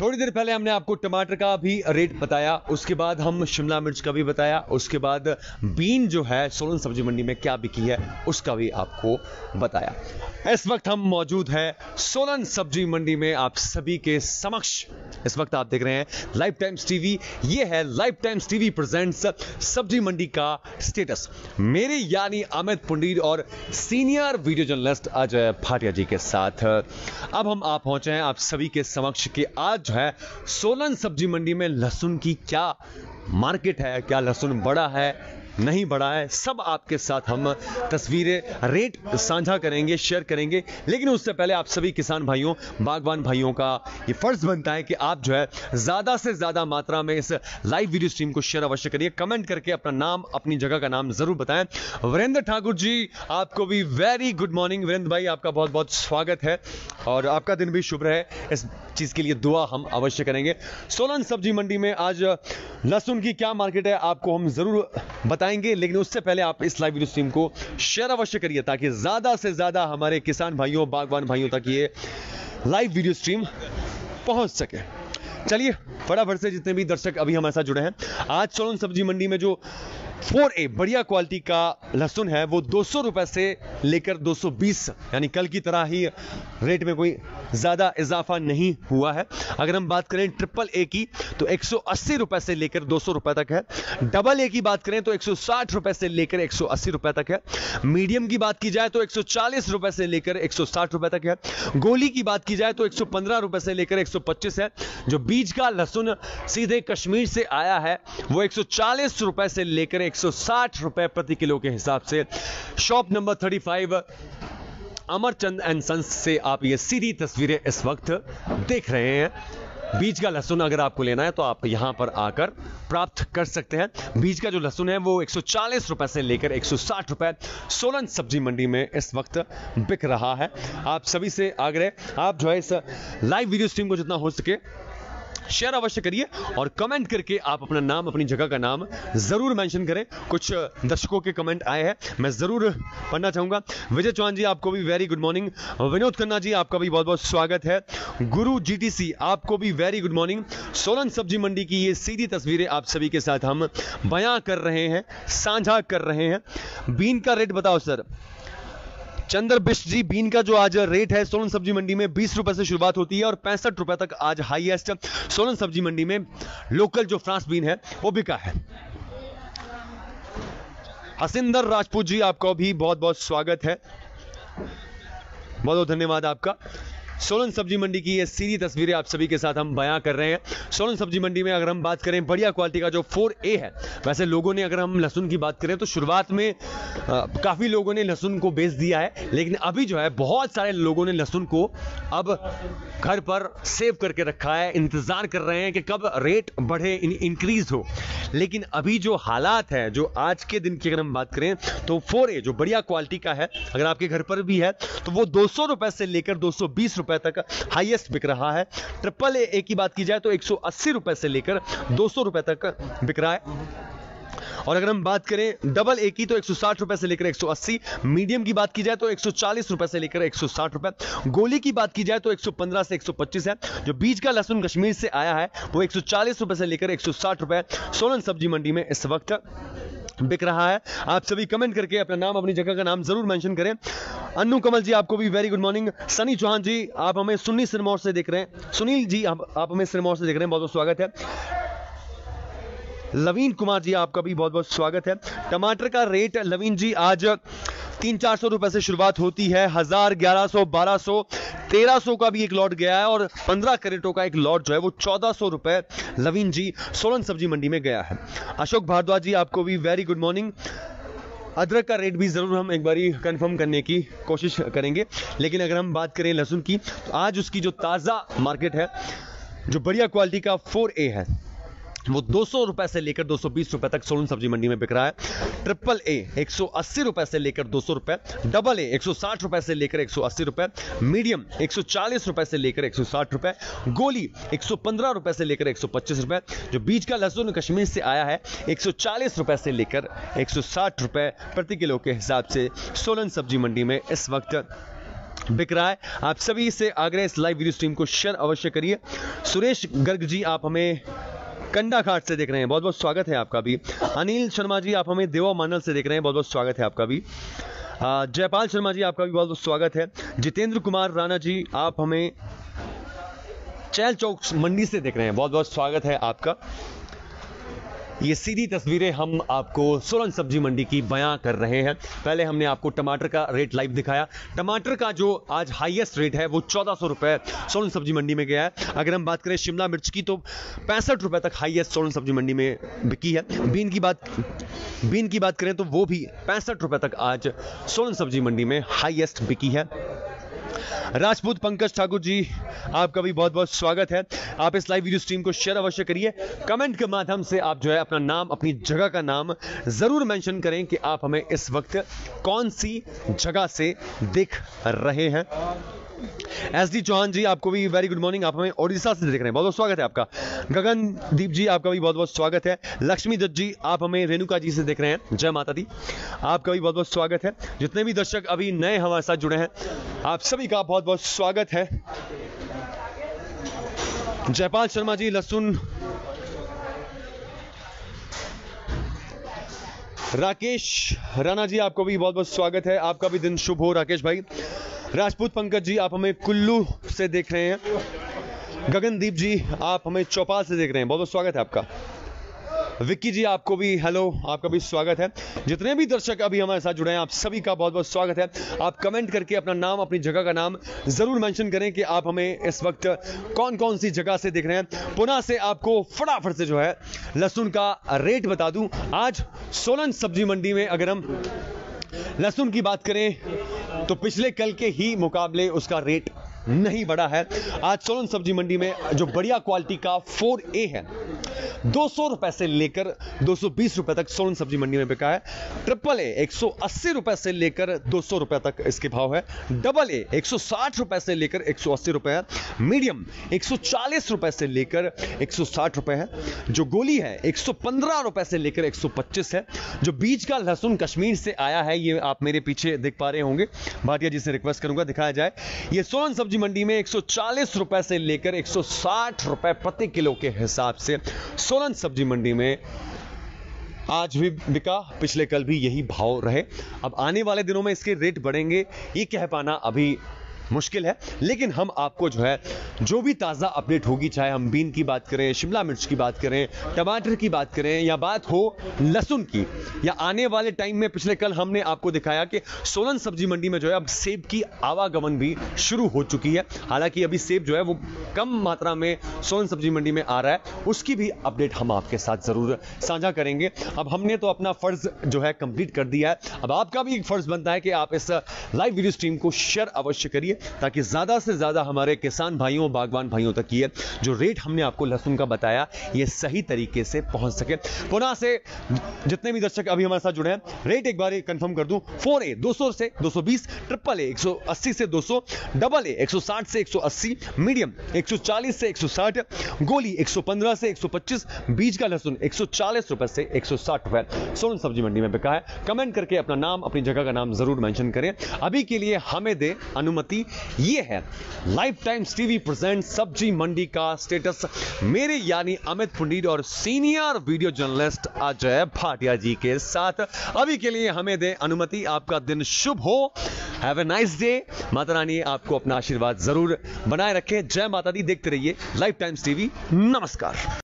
थोड़ी देर पहले हमने आपको टमाटर का भी रेट बताया, उसके बाद हम शिमला मिर्च का भी बताया, उसके बाद बीन जो है सोलन सब्जी मंडी में क्या बिकी है उसका भी आपको बताया। इस वक्त हम मौजूद हैं सोलन सब्जी मंडी में आप सभी के समक्ष। इस वक्त आप देख रहे हैं लाइव टाइम्स टीवी। ये है लाइव टाइम्स टीवी प्रेजेंट्स सब्जी मंडी का स्टेटस। मेरे यानी अमित पुंडीर और senior video journalist Ajay Bhatia ji के साथ अब हम आप पहुंचे हैं आप सभी के समक्ष कि आज जो है सोलन सब्जी मंडी में लहसुन की क्या मार्केट है, क्या लहसुन बड़ा है नहीं बढ़ा है, सब आपके साथ हम तस्वीरें रेट साझा करेंगे, शेयर करेंगे। लेकिन उससे पहले आप सभी किसान भाइयों, बागवान भाइयों का ये फर्ज बनता है कि आप जो है ज्यादा से ज्यादा मात्रा में इस लाइव वीडियो स्ट्रीम को शेयर अवश्य करिए। कमेंट करके अपना नाम, अपनी जगह का नाम जरूर बताएं। वीरेंद्र ठाकुर जी, आपको भी वेरी गुड मॉर्निंग। वीरेंद्र भाई, आपका बहुत बहुत स्वागत है और आपका दिन भी शुभ रहे, इस चीज के लिए दुआ हम अवश्य करेंगे। सोलन सब्जी मंडी में आज लहसुन की क्या मार्केट है आपको हम जरूर बताएंगे, लेकिन उससे पहले आप इस लाइव वीडियो स्ट्रीम को शेयर अवश्य करिए ताकि ज्यादा से ज्यादा हमारे किसान भाइयों, बागवान भाइयों तक ये लाइव वीडियो स्ट्रीम पहुंच सके। चलिए फटाफट से जितने भी दर्शक अभी हमारे साथ जुड़े हैं, आज सोलन सब्जी मंडी में जो 4A बढ़िया क्वालिटी का लहसुन है वो 200 रुपए से लेकर 220, यानी कल की तरह ही रेट में कोई ज्यादा इजाफा नहीं हुआ है। अगर हम बात करें ट्रिपल ए की तो 180 रुपए से लेकर 200 रुपए तक है। डबल ए की बात करें तो 160 रुपए से लेकर 180 रुपए तक है। मीडियम की बात की जाए तो 140 रुपए से लेकर 160 रुपए तक है। गोली की बात की जाए तो 115 रुपए से लेकर 125 है। जो बीज का लहसुन सीधे कश्मीर से आया है वो 140 रुपए से लेकर 160 रुपए प्रति किलो के हिसाब से shop number 35 Amarchand and sons से आप ये सीधी तस्वीरें इस वक्त देख रहे हैं। बीज का लहसुन अगर आपको लेना है तो आप यहां पर आकर प्राप्त कर सकते हैं। बीज का जो लहसुन है वो 140 रुपए से लेकर 160 रुपए सोलन सब्जी मंडी में इस वक्त बिक रहा है। आप सभी से आग्रह, आप जो है इस लाइव वीडियो स्ट्रीम को जितना हो सके शेयर अवश्य करिए और कमेंट करके आप अपना नाम, अपनी जगह का नाम जरूर मेंशन करें। कुछ दर्शकों के कमेंट आए हैं, मैं जरूर पढ़ना चाहूंगा। विजय चौहान जी, आपको भी very good morning. Vinod Khanna ji, आपका भी बहुत बहुत स्वागत है। गुरु जीटीसी, आपको भी वेरी गुड मॉर्निंग। सोलन सब्जी मंडी की ये सीधी तस्वीरें आप सभी के साथ हम बयां कर रहे हैं, साझा कर रहे हैं। बीन का रेट बताओ सर। चंद्र बिष्ट जी, बीन का जो आज रेट है सोलन सब्जी मंडी में 20 रुपए से शुरुआत होती है और 65 रुपए तक आज हाईएस्ट सोलन सब्जी मंडी में लोकल जो फ्रांस बीन है वो बिका है। हसिंदर राजपूत जी, आपका भी बहुत बहुत स्वागत है, बहुत बहुत धन्यवाद आपका। सोलन सब्जी मंडी की ये सीधी तस्वीरें आप सभी के साथ हम बयां कर रहे हैं। सोलन सब्जी मंडी में अगर हम बात करें बढ़िया क्वालिटी का जो 4A है, वैसे लोगों ने, अगर हम लहसुन की बात करें तो शुरुआत में काफ़ी लोगों ने लहसुन को बेच दिया है, लेकिन अभी जो है बहुत सारे लोगों ने लहसुन को अब घर पर सेव करके रखा है, इंतज़ार कर रहे हैं कि कब रेट बढ़े, इंक्रीज हो। लेकिन अभी जो हालात है, जो आज के दिन की अगर हम बात करें तो 4A जो बढ़िया क्वालिटी का है, अगर आपके घर पर भी है तो वो 200 रुपए से लेकर 220 रुपए तक हाईएस्ट बिक रहा है। ट्रिपल ए की बात की जाए तो 180 रुपए से लेकर 200 रुपए तक बिक रहा है। और अगर हम बात करें डबल ए की तो 160 रुपए से लेकर 180, मीडियम की बात की जाए तो 140 रुपए से लेकर 160 रुपए, गोली की बात की जाए तो 115 से 125 है। जो बीज का लहसुन कश्मीर से आया है वो 140 रुपए से लेकर 160 रुपए सोलन सब्जी मंडी में इस वक्त बिक रहा है। आप सभी कमेंट करके अपना नाम, अपनी जगह का नाम जरूर मेंशन करें। अन्नू कमल जी, आपको भी very good morning. Sunny Chauhan ji, आप हमें सुन्नी सिरमौर से देख रहे हैं। सुनील जी, आप हमें सिरमौर से देख रहे हैं, बहुत बहुत स्वागत है। लवीन कुमार जी, आपका भी बहुत बहुत स्वागत है। टमाटर का रेट लवीन जी आज 300-400 रुपए से शुरुआत होती है। 1000, 1100, 1200, 1300 का भी एक लॉट गया है और 15 कैरेटों का एक लॉट जो है वो 1400 रुपए लवीन जी सोलन सब्जी मंडी में गया है। अशोक भारद्वाज जी, आपको भी वेरी गुड मॉर्निंग। अदरक का रेट भी जरूर हम एक बारी कंफर्म करने की कोशिश करेंगे, लेकिन अगर हम बात करें लहसुन की तो आज उसकी जो ताज़ा मार्केट है, जो बढ़िया क्वालिटी का 4A है, वो 200 रुपए से लेकर 220 रुपए तक सोलन सब्जी मंडी में बिक रहा है। ट्रिपल ए 180 रुपए से लेकर 200 रुपए, डबल ए 160 रुपए से लेकर 180 रुपए, मीडियम 140 रुपए से लेकर 160 रुपए, गोली 115 रुपए से लेकर 125 रुपए। जो बीज का लहसुन कश्मीर से आया है 140 रुपए से लेकर 160 रुपए प्रति किलो के हिसाब से सोलन सब्जी मंडी में इस वक्त बिक रहा है। आप सभी से आग्रह, इस लाइव वीडियो स्ट्रीम को शेयर अवश्य करिए। सुरेश गर्ग जी, आप हमें कंडा घाट से देख रहे हैं, बहुत बहुत स्वागत है आपका भी। अनिल शर्मा जी, आप हमें देवा मानल से देख रहे हैं, बहुत बहुत स्वागत है आपका भी। जयपाल शर्मा जी, आपका भी बहुत बहुत स्वागत है। जितेंद्र कुमार राणा जी, आप हमें चैल चौक मंडी से देख रहे हैं, बहुत बहुत स्वागत है आपका। ये सीधी तस्वीरें हम आपको सोलन सब्जी मंडी की बयां कर रहे हैं। पहले हमने आपको टमाटर का रेट लाइव दिखाया। टमाटर का जो आज हाईएस्ट रेट है वो 1400 रुपए सोलन सब्जी मंडी में गया है। अगर हम बात करें शिमला मिर्च की तो 65 रुपए तक हाईएस्ट सोलन सब्जी मंडी में बिकी है। बीन की बात करें तो वो भी 65 रुपए तक आज सोलन सब्जी मंडी में हाईएस्ट बिकी है। राजपूत पंकज ठाकुर जी, आपका भी बहुत बहुत स्वागत है। आप इस लाइव वीडियो स्ट्रीम को शेयर अवश्य करिए। कमेंट के माध्यम से आप जो है अपना नाम, अपनी जगह का नाम जरूर मेंशन करें कि आप हमें इस वक्त कौन सी जगह से देख रहे हैं। एसडी चौहान जी, आपको भी वेरी गुड मॉर्निंग, आप हमें ओडिशा से देख रहे हैं, बहुत बहुत स्वागत है आपका। गगनदीप जी, आपका भी बहुत बहुत स्वागत है। लक्ष्मी दत्त जी, आप हमें रेणुका जी से देख रहे हैं, जय माता दी, आपका भी बहुत बहुत स्वागत है। जितने भी दर्शक अभी नए हमारे साथ जुड़े हैं, आप सभी का बहुत बहुत स्वागत है। जयपाल शर्मा जी, लहसुन। राकेश राणा जी, आपको भी बहुत बहुत स्वागत है, आपका भी दिन शुभ हो राकेश भाई। राजपूत पंकज जी, आप हमें कुल्लू से देख रहे हैं। गगनदीप जी, आप हमें चौपाल से देख रहे हैं, बहुत बहुत स्वागत है आपका। विक्की जी, आपको भी हेलो, आपका भी स्वागत है। जितने भी दर्शक अभी हमारे साथ जुड़े हैं, आप सभी का बहुत बहुत स्वागत है। आप कमेंट करके अपना नाम, अपनी जगह का नाम जरूर मेंशन करें कि आप हमें इस वक्त कौन कौन सी जगह से देख रहे हैं। पुनः से आपको फटाफट से जो है लहसुन का रेट बता दूं। आज सोलन सब्जी मंडी में अगर हम लहसुन की बात करें तो पिछले कल के ही मुकाबले उसका रेट नहीं बढ़ा है। आज सोलन सब्जी मंडी में जो बढ़िया क्वालिटी का 4A है, 200 रुपए से लेकर 220 रुपए तक सोलन सब्जी मंडी में बिका है। ट्रिपल ए 180 रुपए से लेकर 200 रुपए तक इसके भाव है। डबल ए 160 रुपए से लेकर 180 रुपए है। मीडियम 140 रुपए से लेकर 160 रुपए है। जो गोली है 115 रुपए से लेकर 125 है। जो बीज का लहसुन कश्मीर से आया है, ये आप मेरे पीछे देख पा रहे होंगे, भाटिया जी से रिक्वेस्ट करूंगा दिखाया जाए। ये सोलन सब्जी मंडी में 140 रुपए से लेकर 160 रुपए प्रति किलो के हिसाब से सोलन सब्जी मंडी में आज भी बिका। पिछले कल भी यही भाव रहे। अब आने वाले दिनों में इसके रेट बढ़ेंगे, ये कह पाना अभी मुश्किल है, लेकिन हम आपको जो है जो भी ताज़ा अपडेट होगी, चाहे हम बीन की बात करें, शिमला मिर्च की बात करें, टमाटर की बात करें, या बात हो लहसुन की, या आने वाले टाइम में पिछले कल हमने आपको दिखाया कि सोलन सब्जी मंडी में जो है अब सेब की आवागमन भी शुरू हो चुकी है। हालांकि अभी सेब जो है वो कम मात्रा में सोलन सब्जी मंडी में आ रहा है, उसकी भी अपडेट हम आपके साथ जरूर साझा करेंगे। अब हमने तो अपना फर्ज जो है कंप्लीट कर दिया है, अब आपका भी एक फर्ज बनता है कि आप इस लाइव वीडियो स्ट्रीम को शेयर अवश्य करिए, ताकि ज्यादा से ज्यादा हमारे किसान भाइयों, बागवान भाइयों तक ये जो रेट हमने आपको लहसुन का बताया, ये सही तरीके से पहुंच सके। पुनः से जितने भी दर्शक अभी हमारे साथ जुड़े हैं, रेट एक बार कंफर्म कर दूं। 4A 200 से 220, ट्रिपल ए 180 से 200, डबल ए 160 से 180, मीडियम 140 से 160, गोली 115 से 125, बीज का लहसुन 140 रुपए से 160 रुपए सोलन सब्जी मंडी में बिका है। कमेंट करके अपना नाम, अपनी जगह का नाम जरूर मेंशन करें। अभी के लिए हमें दे अनुमति। ये है लाइफ टाइम्स टीवी प्रेजेंट सब्जी मंडी का स्टेटस, मेरे यानी अमित पुंडीर और senior video journalist Ajay Bhatia ji के साथ। अभी के लिए हमें दे अनुमति। आपका दिन शुभ हो, have a nice day. Mata Rani आपको अपना आशीर्वाद जरूर बनाए रखे। जय माता दी। देखते रहिए लाइफ टाइम्स टीवी। नमस्कार।